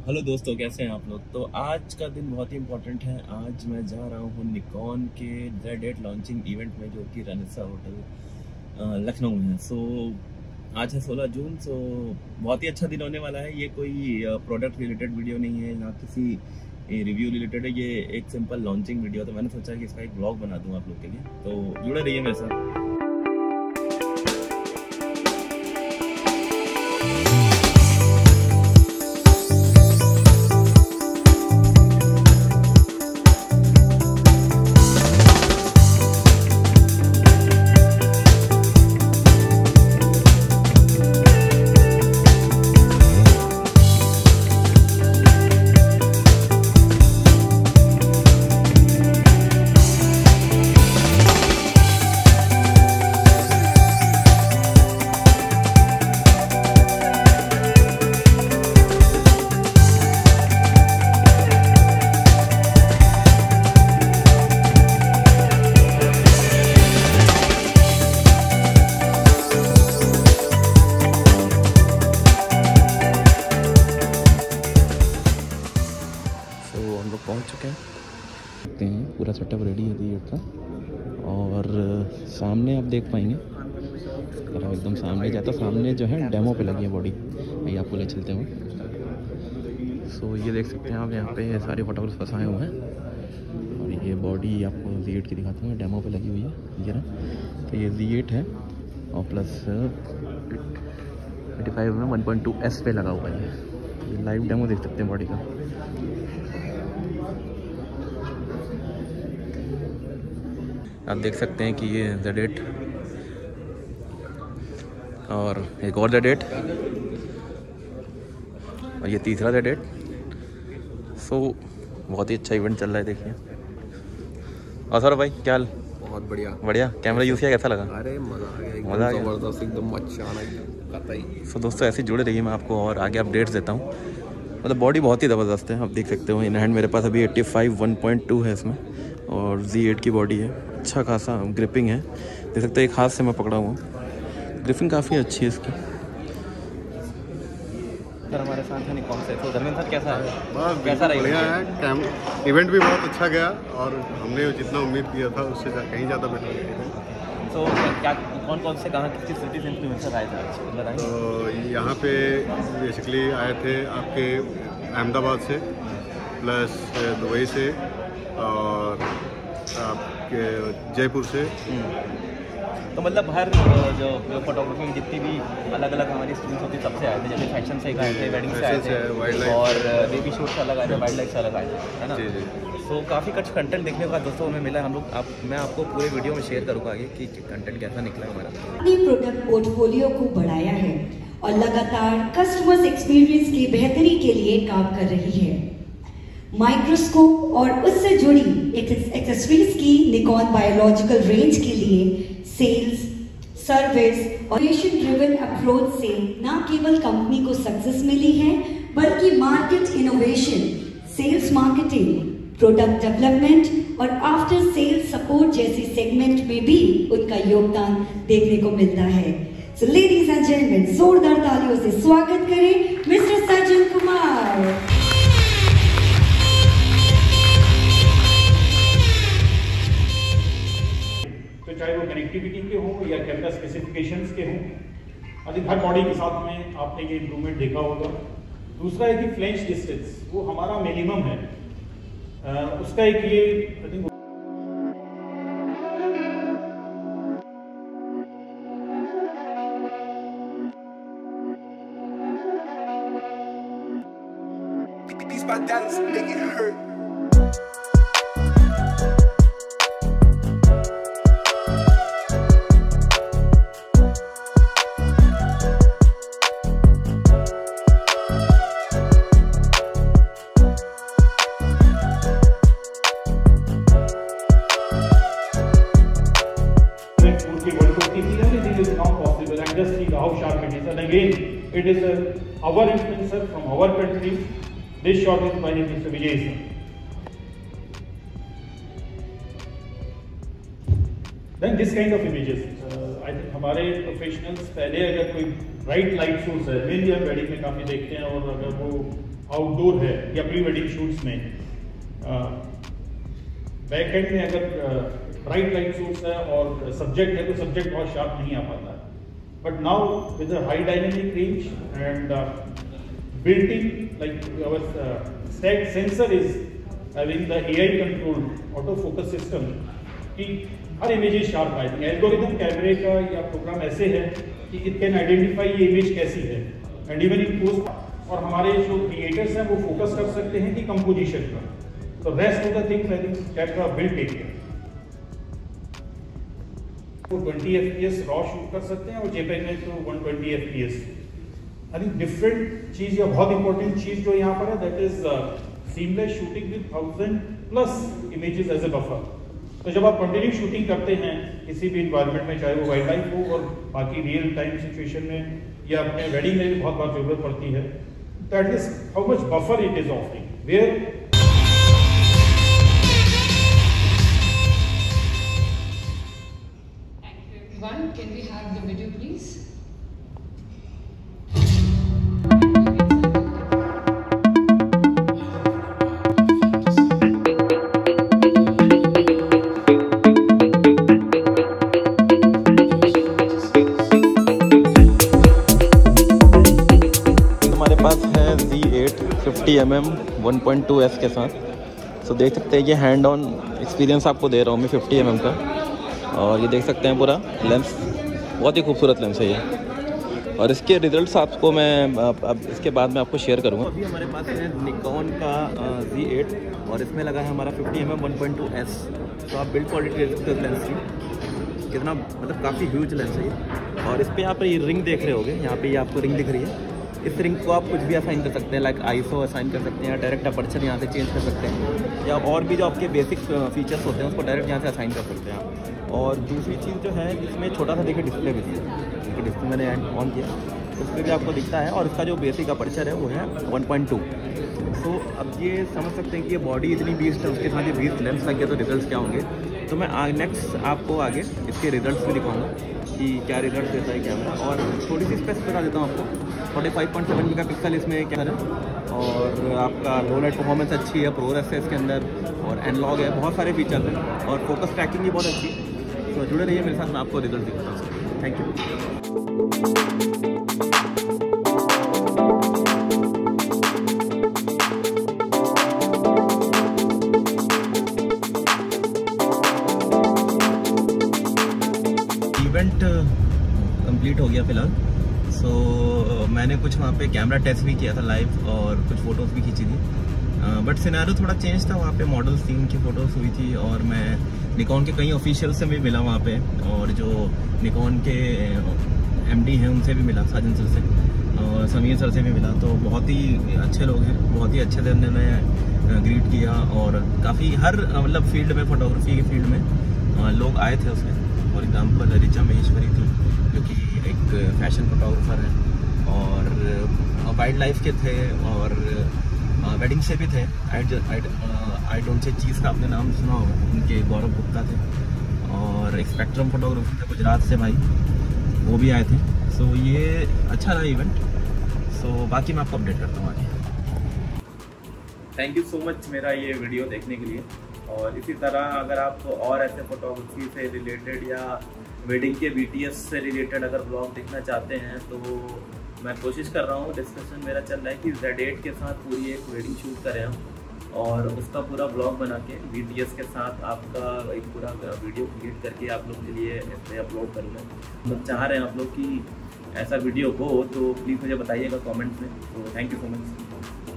Hello दोस्तों, कैसे हैं आप लोग। तो आज का दिन बहुत ही इम्पोर्टेंट है। आज मैं जा रहा हूँ निकॉन के Z8 लॉन्चिंग इवेंट में, जो कि रनिसा होटल लखनऊ में है। आज है 16 जून। बहुत ही अच्छा दिन होने वाला है। ये कोई प्रोडक्ट रिलेटेड वीडियो नहीं है, ना किसी रिव्यू रिलेटेड है। ये एक सिंपल लॉन्चिंग वीडियो। तो मैंने सोचा कि इसका एक ब्लॉग बना दूँ आप लोग के लिए। तो जुड़े रहिए मेरे साथ। हम लोग पहुँच चुके हैं। देखते हैं पूरा सेटअप रेडी है Z8 का। और सामने आप देख पाएंगे, अगर आप एकदम सामने जाए तो सामने जो है डेमो पे लगी है बॉडी। ये आपको ले चलते हैं। ये देख सकते हैं आप, यहाँ पे सारे फोटोग्राफ्स फंसाए हुए हैं। और ये बॉडी आपको Z8 की दिखाता हूँ, डेमो पे लगी हुई है ये ना। तो ये Z8 है और प्लस 85 में 1.2S पे लगा हुआ है। ये लाइव डेमो देख सकते हैं बॉडी का। आप देख सकते हैं कि ये Z8 और एक और Z8 और ये तीसरा Z8। बहुत ही अच्छा इवेंट चल रहा है, देखिए। और सर भाई क्या हाल? बहुत बढ़िया बढ़िया। कैमरा यूज़ किया, कैसा लगा? अरे मज़ा आ गया, मज़ा आ गया, ज़बरदस्त, एकदम अच्छा। दोस्तों ऐसे जुड़े रहिए, मैं आपको और आगे अपडेट्स देता हूँ। मतलब बॉडी बहुत ही ज़बरदस्त है, आप देख सकते हो। इन हैंड मेरे पास अभी 85 1.2 है इसमें, और Z8 की बॉडी है। अच्छा खासा ग्रिपिंग है, देख सकते हो। एक हाथ से मैं पकड़ा हुआ, ग्रिपिंग काफ़ी अच्छी है इसकी। सर हमारे साथ है निकॉन से। तो धर्मेंद्र सर कैसा है? बस कैसा रहा? बढ़िया है। इवेंट भी बहुत अच्छा गया और हमने जितना उम्मीद किया था उससे कहीं ज़्यादा बेटर किया। तो क्या कौन से कहाँ किस सिटी से इन्फ्लुएंसर आए थे? तो यहाँ पे बेसिकली आए थे आपके अहमदाबाद से, प्लस दुबई से, और आपके जयपुर से। तो मतलब हर जो फोटोग्राफी में जितनी भी अलग अलग हमारी स्ट्रीम्स होती सबसे आए थे। जैसे फैशन से आए थे, वेडिंग से आए थे, और बेबी शूट से अलग आए थे, वाइल्ड लाइफ से अलग आए थे, है ना। तो काफ़ी कुछ कंटेंट देखने का दोस्तों हमें मिला। मैं आपको पूरे वीडियो में शेयर करूँगा आगे कि कंटेंट कैसा निकला हमारा। अपनी प्रोडक्ट पोर्टफोलियो को बढ़ाया है और लगातार कस्टमर्स एक्सपीरियंस की बेहतरी के लिए काम कर रही है। माइक्रोस्कोप और उससे जुड़ी एक्सेसरीज की निकॉन बायोलॉजिकल रेंज के लिए सेल्स, सर्विस और मिशन ड्रिवन अप्रोच से न केवल कंपनी को सक्सेस मिली है, बल्कि market innovation, sales marketing, product development और आफ्टर सेल्स सपोर्ट जैसी सेगमेंट में भी उनका योगदान देखने को मिलता है। So ladies and gentlemen, जोरदार तालियों से स्वागत करें मिस्टर सज्जन कुमार। चाहे वो कनेक्टिविटी के हों या कैमरा स्पेसिफिकेशंस के हों, अधिक हर बॉडी के साथ में आपने ये इम्प्रूवमेंट देखा होगा। दूसरा है कि फ्लैंज डिस्टेंस, वो हमारा मिनिमम है। उसका एक ये I think just see how sharp it is. And again, it is our influencer from our country. This shot is by Mr. Vijay sir. Then this kind of images, I think हमारे professionals पहले अगर कोई bright light source है, mainly हम wedding में काफ़ी देखते हैं, और अगर वो आउटडोर है या प्री वेडिंग शूट्स में बैक एंड में अगर ब्राइट लाइट सोर्स है और सब्जेक्ट है तो सब्जेक्ट बहुत शार्प नहीं आ पाता है. But now with a high dynamic range and built in, like our stack sensor is having the AI controlled autofocus system कि हर इमेजेस शार्प आए. एल्गोरिथम कैमरे का या प्रोग्राम ऐसे है कि इट कैन आइडेंटिफाई ये इमेज कैसी है एंड इवन इन पोस्ट. और हमारे जो क्रिएटर्स हैं वो फोकस कर सकते हैं कि कंपोजिशन का. तो rest of the things I think that the build take care. वो 20 FPS रॉ शूट कर सकते हैं और JPEG में तो 120 FPS. आई थिंक डिफरेंट चीज या बहुत इंपॉर्टेंट चीज जो यहाँ पर है that is seamless shooting with 1000+ images as a buffer. तो जब आप कंटिन्यू शूटिंग करते हैं किसी भी इन्वायरमेंट में, चाहे वो वाइल्ड लाइफ हो और बाकी रियल टाइम सिचुएशन में या अपने वेडिंग में भी बहुत बार जरूरत पड़ती है, तो at least how much buffer it is offering where Can we have the video, please? हमारे पास है Z8 50mm 1.2S के साथ. तो देख सकते हैं ये हैंड ऑन एक्सपीरियंस आपको दे रहा हूँ मैं 50mm का. और ये देख सकते हैं पूरा लेंस, बहुत ही खूबसूरत लेंस है ये. और इसके रिजल्ट्स आपको मैं अब इसके बाद में आपको शेयर करूँगा. अभी हमारे पास है निकॉन का Z8 और इसमें लगा है हमारा 50mm 1.2S. तो आप बिल्ड क्वालिटी देख सकते हो लेंस की, कितना मतलब काफ़ी ह्यूज लेंस है ये. और इस पर यहाँ पर ये रिंग देख रहे होगे, यहाँ पे ये आपको रिंग दिख रही है. इस रिंग को आप कुछ भी असाइन कर सकते हैं, लाइक ISO असाइन कर सकते हैं या डायरेक्ट अपर्चर यहाँ से चेंज कर सकते हैं, या और भी जो आपके बेसिक फीचर्स होते हैं उसको डायरेक्ट यहाँ से असाइन कर सकते हैं आप. और दूसरी चीज़ जो है इसमें छोटा सा देखिए डिस्प्ले भी है. डिस्प्ले मैंने ऑन किया उस पर भी आपको दिखता है. और इसका जो बेसिक अपर्चर है वो है 1.2. तो अब ये समझ सकते हैं कि ये बॉडी इतनी बीस्ट है, उसके साथ ये 20 लेंस लग गया तो रिजल्ट्स क्या होंगे. तो मैं नेक्स्ट आपको आगे इसके रिजल्ट्स भी दिखाऊंगा कि क्या रिजल्ट देता है कैमरा. और थोड़ी सी स्पेस बता देता हूँ आपको. 45.7 मेगापिक्सल इसमें कैमरा है और आपका लो लाइट परफॉर्मेंस अच्छी है, प्रोग्रेस है इसके अंदर और एनालॉग है, बहुत सारे फीचर्स हैं और फोकस ट्रैकिंग भी बहुत अच्छी है. तो जुड़े रहिए मेरे साथ, मैं आपको रिजल्ट दिखाता हूँ. Thank you. इवेंट कंप्लीट हो गया फ़िलहाल. सो मैंने कुछ वहाँ पे कैमरा टेस्ट भी किया था लाइव और कुछ फ़ोटोज़ भी खींची थी. बट सिनेरियो थोड़ा चेंज था. वहाँ पे मॉडल्स थी, उनकी फ़ोटोज़ हुई थी और मैं निकॉन के कई ऑफिशियल से भी मिला वहाँ पे और जो निकॉन के MD हैं उनसे भी मिला, साजन सर से और समीर सर से भी मिला. तो बहुत ही अच्छे लोग हैं, बहुत ही अच्छे से उन्होंने ग्रीट किया और काफ़ी हर मतलब फील्ड में, फोटोग्राफी की फील्ड में लोग आए थे उसमें. फॉर एग्जाम्पल ऋचा महेश्वरी थी जो कि एक फैशन फोटोग्राफर है और वाइल्ड लाइफ के थे और वेडिंग से भी थे. आई डोंट से चीज़ का आपने नाम सुना होगा, उनके गौरव गुप्ता थे. और एक स्पेक्ट्रम फोटोग्राफी थे गुजरात से भाई, वो भी आए थे. सो ये अच्छा रहा इवेंट. सो बाकी मैं आपको अपडेट करता हूँ आगे. थैंक यू सो मच मेरा ये वीडियो देखने के लिए. और इसी तरह अगर आप और ऐसे फोटोग्राफी से रिलेटेड या वेडिंग के BTS से रिलेटेड अगर ब्लॉग देखना चाहते हैं तो मैं कोशिश कर रहा हूँ. डिस्कशन मेरा चल रहा है कि Z8 के साथ पूरी एक वेडिंग शूट करें हम और उसका पूरा ब्लॉग बना के BTS के साथ आपका एक पूरा वीडियो क्रिएट करके आप लोग के लिए ऐसे अपलोड करूँगा. तो चाह रहे हैं आप लोग कि ऐसा वीडियो हो तो प्लीज़ मुझे बताइएगा कमेंट्स में. तो थैंक यू सो मच.